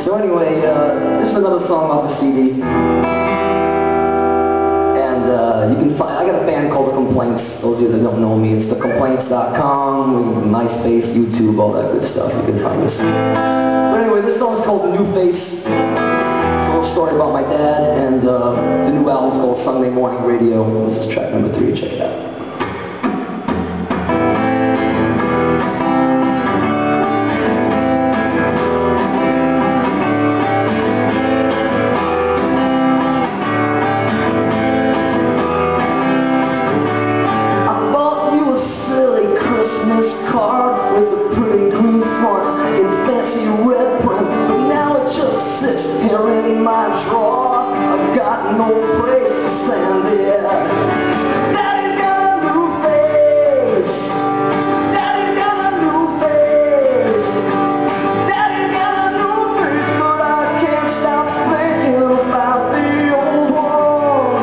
So anyway, this is another song off the CD. And you can find, I got a band called The Complaints. Those of you that don't know me, it's thecomplaints.com, MySpace, YouTube, all that good stuff. You can find us. But anyway, this song is called The New Face. It's a little story about my dad, and the new album's called Sunday Morning Radio. This is track number 3. Check it out. Card with a pretty green front and fancy red print, but now it just sits here in my drawer. I've got no place to send it. Daddy's got a new face. Daddy's got a new face. Daddy's got a new face, but I can't stop thinking about the old one.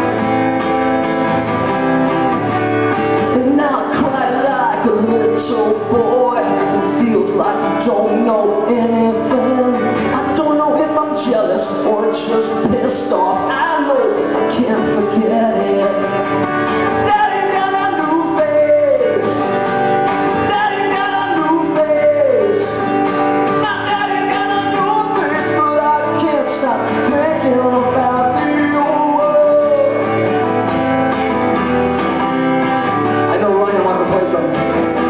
And now I cry like a little boy who feels like I don't know anything. I don't know if I'm jealous or just pissed off. I know I can't forget it. Daddy's got a new face. Daddy's got a new face. My daddy's got a new face, but I can't stop thinking about the old world. I know Ryan wants to play something.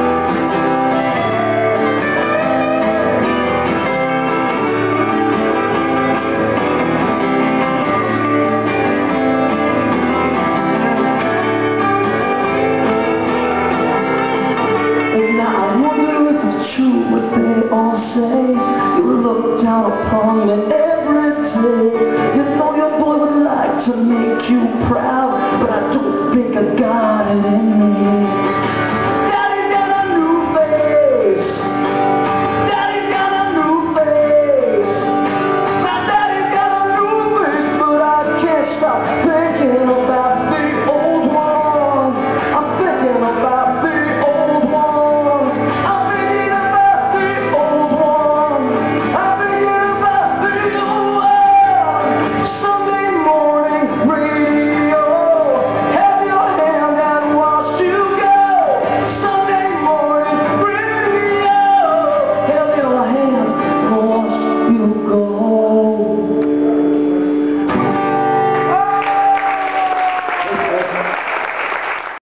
True what they all say. You look down upon me every day. You know your boy would like to make you proud.